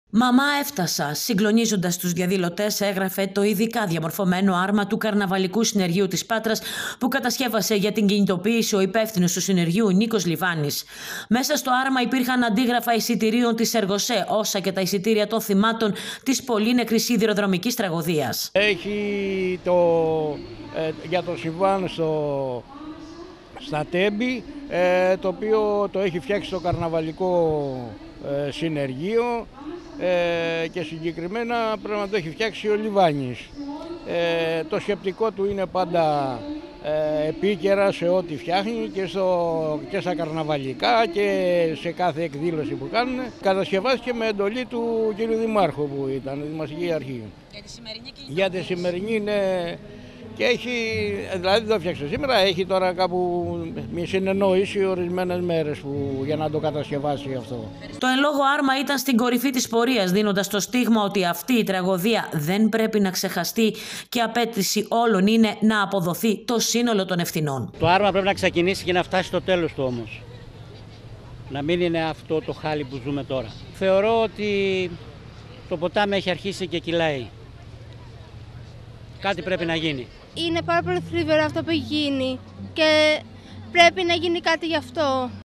«Μαμά, έφτασα», συγκλονίζοντας τους διαδηλωτές, έγραφε το ειδικά διαμορφωμένο άρμα του Καρναβαλικού Συνεργείου της Πάτρας που κατασκεύασε για την κινητοποίηση ο υπεύθυνος του συνεργείου Νίκος Λιβάνης. Μέσα στο άρμα υπήρχαν αντίγραφα εισιτηρίων της Εργοσέ, όσα και τα εισιτήρια των θυμάτων της πολύνεκρης σιδηροδρομικής τραγωδίας. Έχει για το συμβάν στα Τέμπη, το οποίο το έχει φτιάξει το Καρναβαλικό Συνεργείο, και συγκεκριμένα πρέπει να το έχει φτιάξει ο Λιβάνης. Το σκεπτικό του είναι πάντα επίκαιρα σε ό,τι φτιάχνει και στα καρναβαλικά και σε κάθε εκδήλωση που κάνουν. Κατασκευάστηκε με εντολή του κ. Δημάρχου που ήταν Δημαστική Αρχή. Για τη σημερινή είναι... Και έχει, δηλαδή το έφτιαξε σήμερα, έχει τώρα κάπου μια συνεννόηση ορισμένες μέρες για να το κατασκευάσει αυτό. Το εν λόγω άρμα ήταν στην κορυφή της πορείας, δίνοντας το στίγμα ότι αυτή η τραγωδία δεν πρέπει να ξεχαστεί και απέτηση όλων είναι να αποδοθεί το σύνολο των ευθυνών. Το άρμα πρέπει να ξεκινήσει και να φτάσει στο τέλος του όμως. Να μην είναι αυτό το χάλι που ζούμε τώρα. Θεωρώ ότι το ποτάμι έχει αρχίσει και κυλάει. Κάτι πρέπει να γίνει. Είναι πάρα πολύ θλιβερό αυτό που έχει γίνει και πρέπει να γίνει κάτι γι' αυτό.